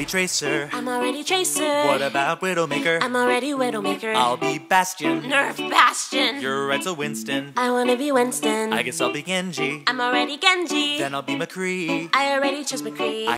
already Tracer. I'm already Tracer. What about Widowmaker? I'm already Widowmaker. I'll be Bastion. Nerf Bastion. You're right, so Winston. I wanna be Winston. I guess I'll be Genji. I'm already Genji. Then I'll be McCree. I already chose McCree.